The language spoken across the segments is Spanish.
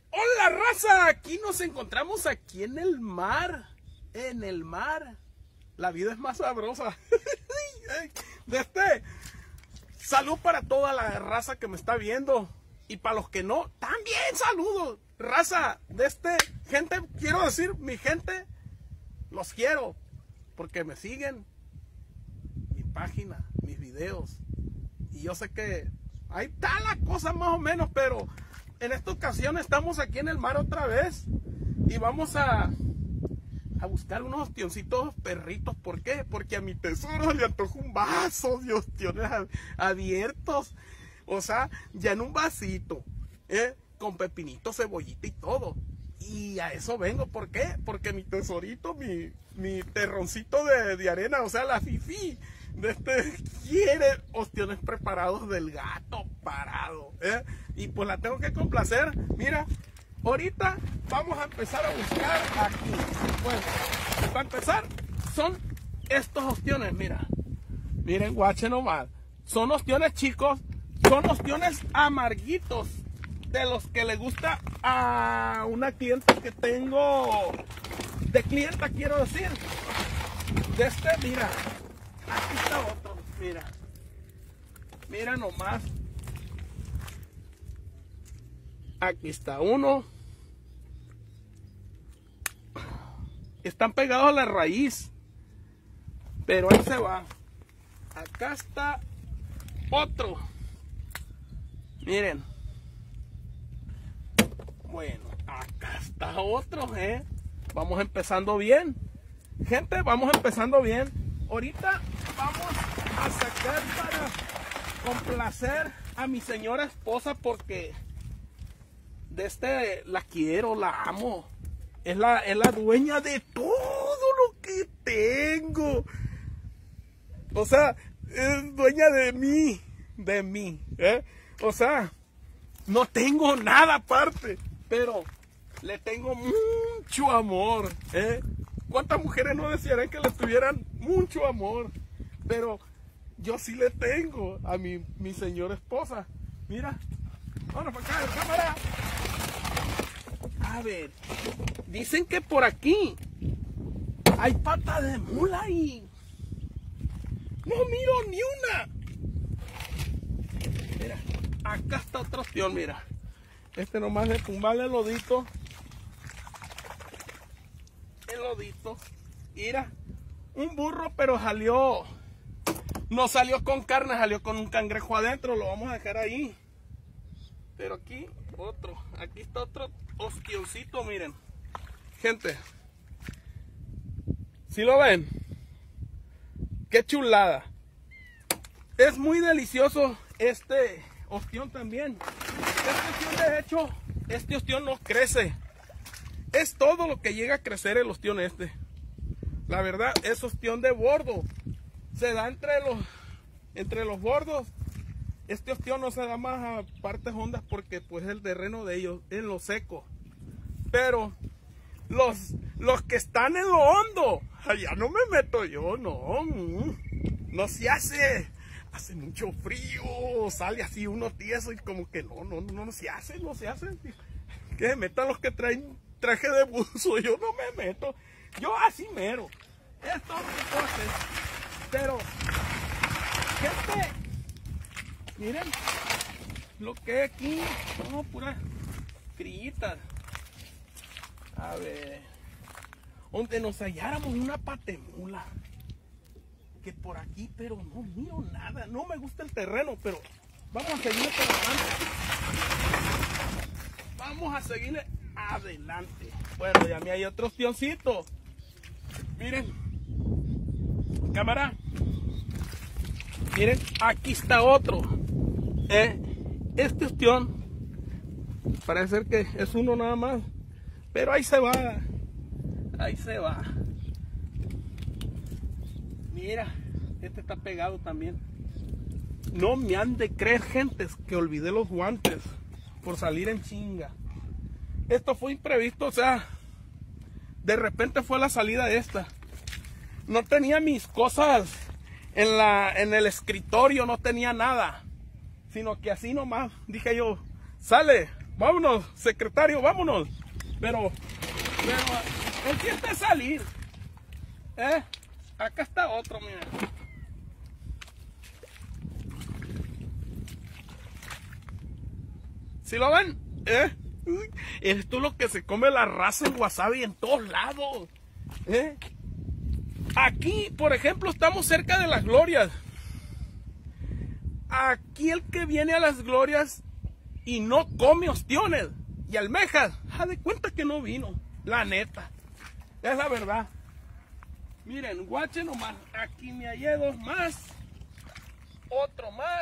Hola raza, aquí nos encontramos aquí en el mar. En el mar. La vida es más sabrosa. Salud para toda la raza que me está viendo. Y para los que no, también saludos. Raza, gente, quiero decir, mi gente, los quiero. Porque me siguen mi página, mis videos. Y yo sé que ahí está la cosa más o menos, pero en esta ocasión estamos aquí en el mar otra vez. Y vamos a buscar unos ostioncitos perritos. ¿Por qué? Porque a mi tesoro le antojo un vaso de ostiones abiertos. O sea, ya en un vasito, con pepinito, cebollita y todo. Y a eso vengo. ¿Por qué? Porque mi tesorito, mi terroncito de arena, o sea, la fifi quiere ostiones preparados del gato parado, y pues la tengo que complacer. Mira, ahorita vamos a empezar a buscar aquí. Bueno, para empezar, son estos ostiones, mira. Miren, guache nomás. Son ostiones chicos, son ostiones amarguitos, de los que le gusta a una clienta que tengo, de clienta quiero decir. Mira, aquí está otro, mira. Mira nomás. Aquí está uno. Están pegados a la raíz, pero ahí se va. Acá está otro. Miren. Bueno, acá está otro, Vamos empezando bien. Gente, vamos empezando bien. Ahorita vamos a sacar para complacer a mi señora esposa, porque la quiero, la amo. Es la dueña de todo lo que tengo. O sea, es dueña de mí, O sea, no tengo nada aparte, pero le tengo mucho amor, ¿Cuántas mujeres no desearían que le tuvieran mucho amor? Pero yo sí le tengo a mi señora esposa. Mira, vámonos para acá, cámara. A ver, dicen que por aquí hay pata de mula y no miro ni una. Mira, acá está otra opción, mira. Nomás de tumbarle el lodito. El lodito. Mira, un burro, pero salió. No salió con carne, salió con un cangrejo adentro. Lo vamos a dejar ahí. Pero aquí otro. Aquí está otro ostioncito, miren. Gente, ¿sí lo ven? Qué chulada. Es muy delicioso este ostión también. Este ostión, de hecho, este ostión no crece. Es todo lo que llega a crecer el ostión La verdad, es ostión de bordo. Se da entre los bordos. Este ostión no se da más a partes hondas porque pues el terreno de ellos es lo seco. Pero los que están en lo hondo, allá no me meto yo, no. No se hace. Hace mucho frío, sale así uno tieso y como que no se hace. Que se metan los que traen traje de buzo, yo no me meto. Yo así mero. Es todo lo que puedo hacer. Pero, gente, miren lo que hay aquí. No, puras crillitas. A ver, donde nos halláramos una patemula. Que por aquí, pero no miro nada. No me gusta el terreno, pero vamos a seguirle por adelante. Vamos a seguirle adelante. Bueno, ya me hay otro ostioncito. Miren, cámara. Miren, aquí está otro. Este ostión parece ser que es uno nada más, pero ahí se va. Ahí se va. Mira, este está pegado también. No me han de creer, gentes, que olvidé los guantes por salir en chinga. Esto fue imprevisto, o sea, de repente fue la salida esta. No tenía mis cosas en el escritorio, no tenía nada, sino que así nomás dije yo, sale, Vámonos, secretario, vámonos. Pero empieza a salir. Acá está otro, mira. ¿Sí lo ven? Esto es lo que se come la raza en wasabi en todos lados. Aquí, por ejemplo, estamos cerca de las Glorias. Aquí el que viene a las Glorias y no come ostiones y almejas, haz de cuenta que no vino. La neta. Es la verdad. Miren, guachen nomás. Aquí me hallé dos más. Otro más.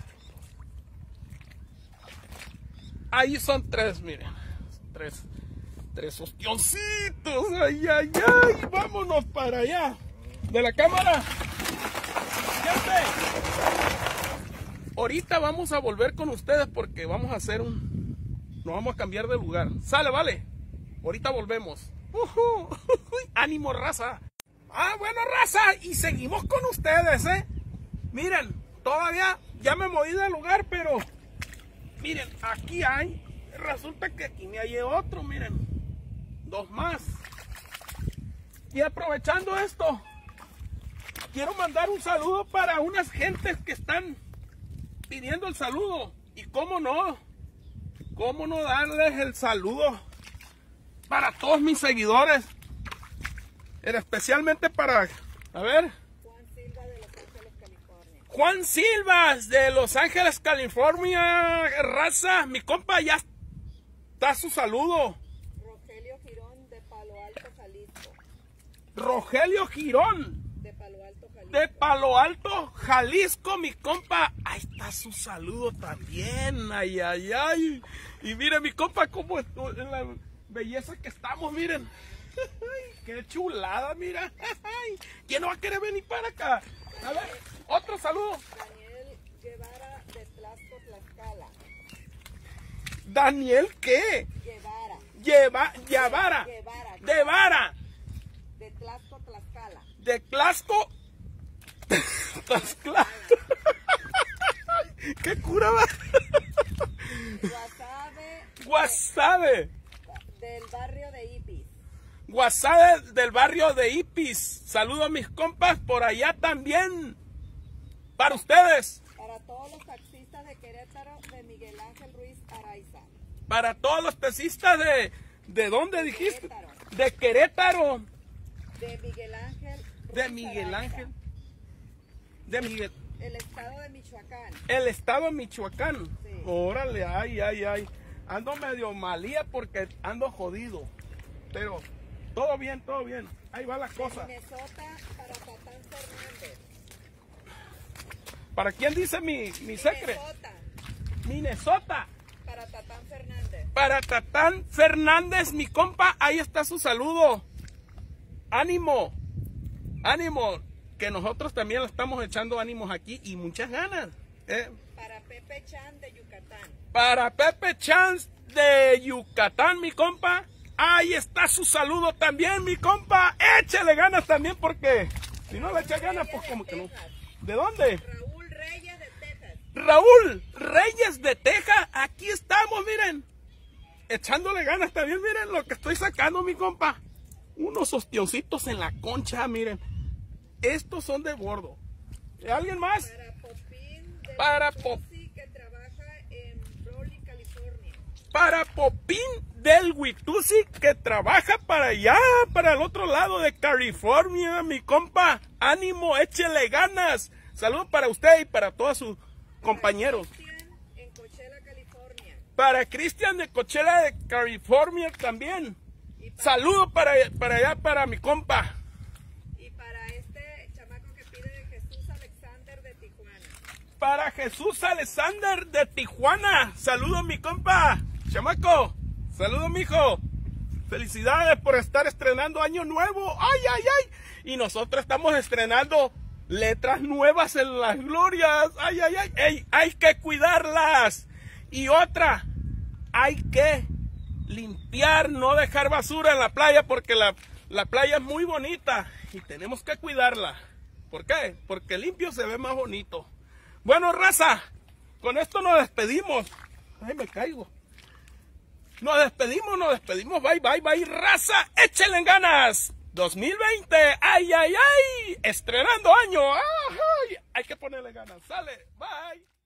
Ahí son tres, miren. Tres ostioncitos. Ay, ay, ay. Vámonos para allá. De la cámara. Gente. Ahorita vamos a volver con ustedes porque vamos a hacer nos vamos a cambiar de lugar. Sale, vale. Ahorita volvemos. Ánimo, raza. Bueno, raza. Y seguimos con ustedes, Miren, todavía ya me moví del lugar, pero miren, aquí hay. Resulta que aquí me hallé otro, miren. Dos más. Y aprovechando esto, quiero mandar un saludo para unas gentes que están pidiendo el saludo. Y cómo no darles el saludo para todos mis seguidores. Especialmente para, a ver, Juan Silva de Los Ángeles, California, raza, mi compa, ya está su saludo. Rogelio Girón de Palo Alto, Jalisco. Rogelio Girón de Palo Alto, Jalisco, mi compa. Ahí está su saludo también. Ay, ay, ay. Y miren, mi compa, cómo en la belleza que estamos, miren. Qué chulada, mira. ¿Quién no va a querer venir para acá? A ver, otro saludo. Daniel Guevara de Tlaxco, Tlaxcala. ¿Daniel qué? Guevara. De Tlaxco, Tlaxcala. De Tlaxco. Tlaxcala. ¿Qué cura va? Guasave. Del barrio de Ipis. Guasave del barrio de Ipis. Saludo a mis compas por allá también. Para ustedes. Para todos los taxistas de Querétaro, de Miguel Ángel Ruiz Araiza. Para todos los taxistas ¿de dónde dijiste? Querétaro. De Querétaro. De Miguel Ángel Ruiz De Miguel Araiza. Ángel. De Miguel. El estado de Michoacán. El estado de Michoacán. Sí. Órale, ay, ay, ay. Ando medio malía porque ando jodido. Pero todo bien, todo bien. Ahí va la cosa. De Minnesota para Tatán Fernández. ¿Para quién dice mi secre? Minnesota. Para Tatán Fernández. Para Tatán Fernández, mi compa. Ahí está su saludo. Ánimo. Ánimo. Que nosotros también le estamos echando ánimos aquí y muchas ganas. Para Pepe Chan de Yucatán. Para Pepe Chan de Yucatán, mi compa. Ahí está su saludo también, mi compa. Échale ganas también porque si no le echa ganas, pues como que no. ¿De dónde? Raúl Reyes de Texas. Raúl Reyes de Texas. Aquí estamos, miren. Echándole ganas también, miren lo que estoy sacando, mi compa. Unos ostioncitos en la concha, miren. Estos son de gordo. ¿Alguien más? Para Popín que trabaja en Raleigh, California. Para Popín del Witusi que trabaja para allá, para el otro lado de California, mi compa. Ánimo, échele ganas. Saludos para usted y para todos sus compañeros. En Coachella, California. Para Cristian de Coachella de California también. Saludos para allá, para mi compa. Y para este chamaco que pide Jesús Alexander de Tijuana. Para Jesús Alexander de Tijuana. Saludos, mi compa. Chamaco. Saludos, mijo. Felicidades por estar estrenando año nuevo. Ay, ay, ay. Y nosotros estamos estrenando letras nuevas en las Glorias. Ay, ay, ay. Ey, hay que cuidarlas. Y otra, hay que limpiar, no dejar basura en la playa porque la playa es muy bonita y tenemos que cuidarla. ¿Por qué? Porque limpio se ve más bonito. Bueno, raza, con esto nos despedimos. Ay, me caigo. Nos despedimos. Bye, bye, bye, raza. Échenle ganas. 2020, ay, ay, ay. Estrenando año. Ay, hay que ponerle ganas. Sale, bye.